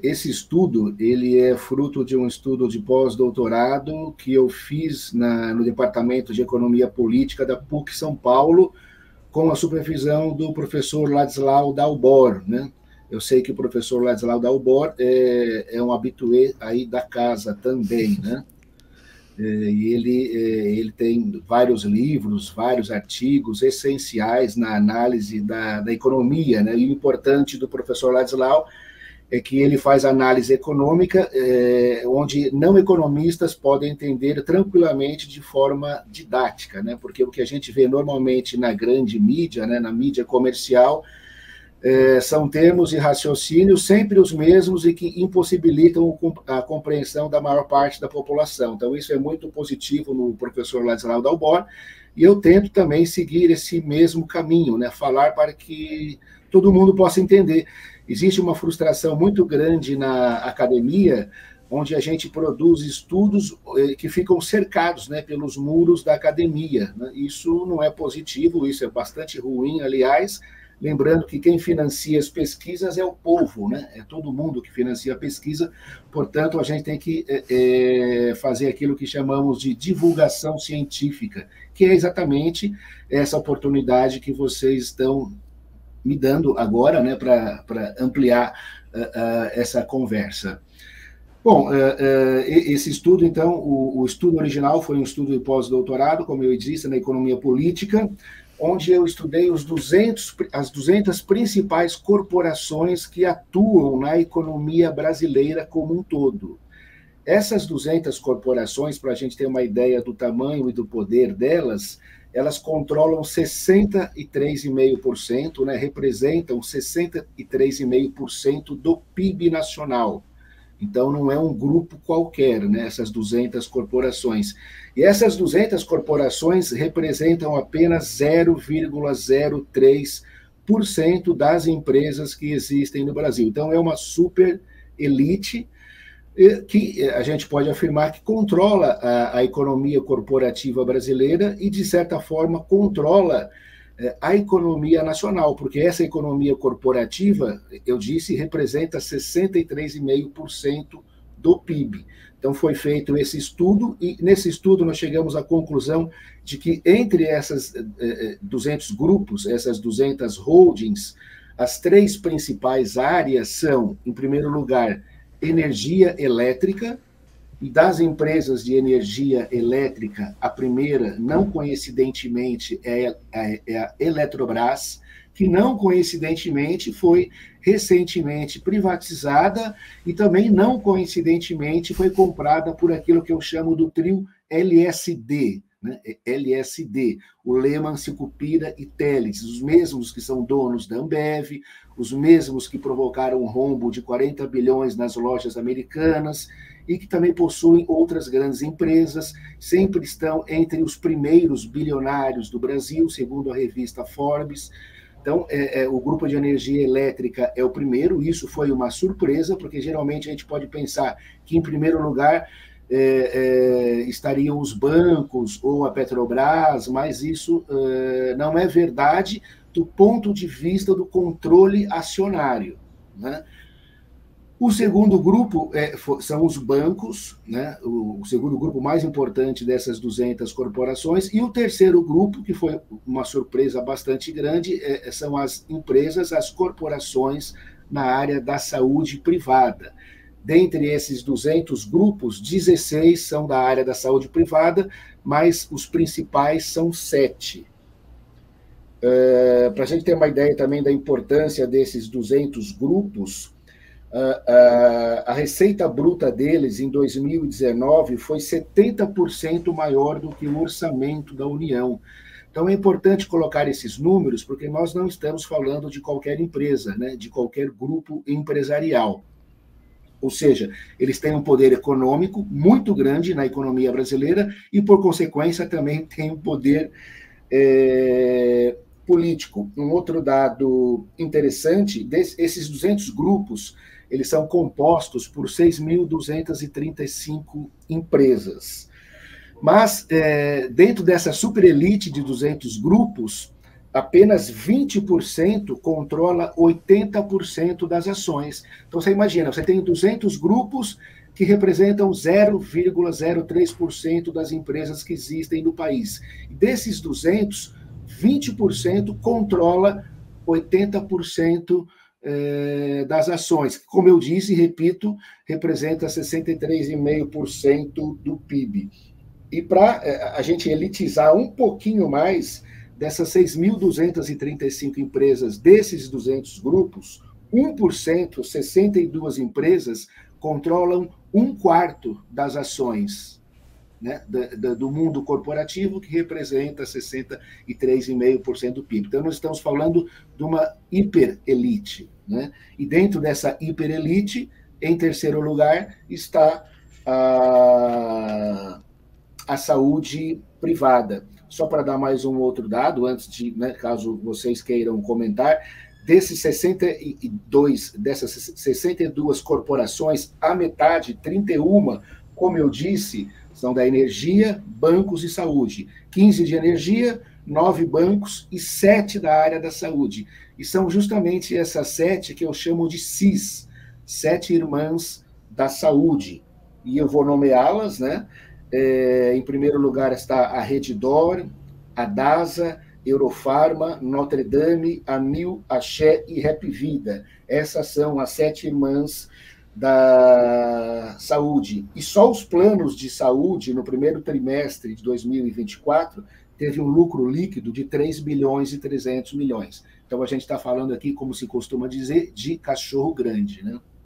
esse estudo, ele é fruto de um estudo de pós-doutorado que eu fiz no Departamento de Economia Política da PUC São Paulo, com a supervisão do professor Ladislau Dalbor, né? Eu sei que o professor Ladislau Dalbor é um habitué aí da casa também, né? E ele tem vários livros, vários artigos essenciais na análise da economia, né? E o importante do professor Ladislau é que ele faz análise econômica, onde não economistas podem entender tranquilamente de forma didática, né? Porque o que a gente vê normalmente na grande mídia, né, na mídia comercial, são termos e raciocínios sempre os mesmos e que impossibilitam a compreensão da maior parte da população. Então, isso é muito positivo no professor Ladislau Dalbor, e eu tento também seguir esse mesmo caminho, né? Falar para que todo mundo possa entender. Existe uma frustração muito grande na academia, onde a gente produz estudos que ficam cercados, né, pelos muros da academia, né? Isso não é positivo, isso é bastante ruim, aliás, lembrando que quem financia as pesquisas é o povo, né? É todo mundo que financia a pesquisa, portanto, a gente tem que fazer aquilo que chamamos de divulgação científica, que é exatamente essa oportunidade que vocês estão me dando agora, né, para ampliar essa conversa. Bom, esse estudo, então, o estudo original foi um estudo de pós-doutorado, como eu disse, na economia política, onde eu estudei as 200 principais corporações que atuam na economia brasileira como um todo. Essas 200 corporações, para a gente ter uma ideia do tamanho e do poder delas, elas controlam 63,5%, né, representam 63,5% do PIB nacional. Então, não é um grupo qualquer, né, essas 200 corporações. E essas 200 corporações representam apenas 0,03% das empresas que existem no Brasil. Então, é uma super elite que a gente pode afirmar que controla a economia corporativa brasileira e, de certa forma, controla a economia nacional, porque essa economia corporativa, eu disse, representa 63,5% do PIB. Então, foi feito esse estudo, e nesse estudo nós chegamos à conclusão de que entre essas 200 grupos, essas 200 holdings, as três principais áreas são, em primeiro lugar, energia elétrica, e das empresas de energia elétrica, a primeira, não coincidentemente, é a Eletrobras, que não coincidentemente foi recentemente privatizada e também não coincidentemente foi comprada por aquilo que eu chamo do trio LSD, né? LSD, o Lehman, Sicupira e Teles, os mesmos que são donos da Ambev, os mesmos que provocaram um rombo de 40 bilhões nas lojas americanas e que também possuem outras grandes empresas, sempre estão entre os primeiros bilionários do Brasil, segundo a revista Forbes. Então, o grupo de energia elétrica é o primeiro, isso foi uma surpresa, porque geralmente a gente pode pensar que, em primeiro lugar, estariam os bancos ou a Petrobras, mas isso não é verdade do ponto de vista do controle acionário, né? O segundo grupo são os bancos, né? O segundo grupo mais importante dessas 200 corporações, e o terceiro grupo, que foi uma surpresa bastante grande, são as empresas, as corporações na área da saúde privada. Dentre esses 200 grupos, 16 são da área da saúde privada, mas os principais são 7. Para a gente ter uma ideia também da importância desses 200 grupos, a receita bruta deles em 2019 foi 70% maior do que o orçamento da União. Então, é importante colocar esses números, porque nós não estamos falando de qualquer empresa, né, de qualquer grupo empresarial. Ou seja, eles têm um poder econômico muito grande na economia brasileira e, por consequência, também têm um poder político. Um outro dado interessante, esses 200 grupos, eles são compostos por 6.235 empresas. Mas, dentro dessa superelite de 200 grupos, apenas 20% controla 80% das ações. Então, você imagina, você tem 200 grupos que representam 0,03% das empresas que existem no país. Desses 200, 20% controla 80% das ações. Como eu disse e repito, representa 63,5% do PIB. E para a gente elitizar um pouquinho mais, dessas 6.235 empresas, desses 200 grupos, 1%, 62 empresas, controlam 1/4 das ações, né, do mundo corporativo, que representa 63,5% do PIB. Então, nós estamos falando de uma hiperelite. Né? E dentro dessa hiperelite, em terceiro lugar, está a saúde privada. Só para dar mais um outro dado, antes de, né, caso vocês queiram comentar, dessas 62 corporações, a metade, 31, como eu disse, são da energia, bancos e saúde. 15 de energia, 9 bancos e 7 da área da saúde. E são justamente essas 7 que eu chamo de CIS, 7 irmãs da saúde. E eu vou nomeá-las, né? Em primeiro lugar está a Redditor, a DASA, Eurofarma, Notre Dame, Amil, Axé e Repvida. Essas são as 7 irmãs da saúde. E só os planos de saúde, no primeiro trimestre de 2024, teve um lucro líquido de 3 bilhões e 300 milhões. Então, a gente está falando aqui, como se costuma dizer, de cachorro grande, né?